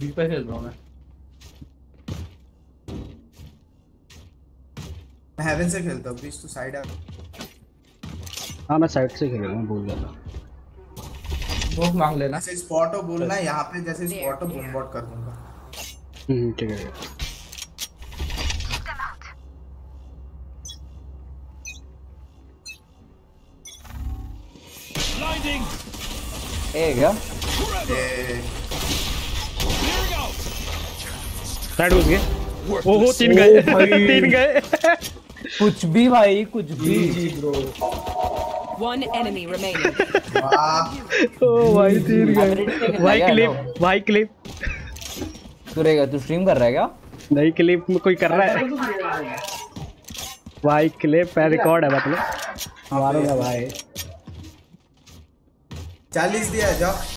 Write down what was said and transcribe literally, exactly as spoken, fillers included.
B पे खेल रहा हूँ मैं। मैं हेवन से खेलता हूँ, प्लीज तू साइड आ। हाँ मैं साइड से खेल रहा हूँ, भूल गया था। स्मोक मांग लेना। जैसे स्पॉट हो बोलना है यहाँ पे, जैसे स्पॉट हो बूम बॉट कर दूंगा। हम्म ठीक है। ए क्या साइड घुस गए। ओहो तीन गए तीन गए। कुछ भी भाई कुछ भी। जी ब्रो। One enemy remaining. ओ भाई तीन गए। भाई क्लिप भाई क्लिप। तू रहेगा, तू स्ट्रीम कर रहा है क्या? नहीं क्लिप में कोई कर रहा है भाई, क्लिप है रिकॉर्ड है मतलब। मारूंगा भाई। चालीस दिया जाओ।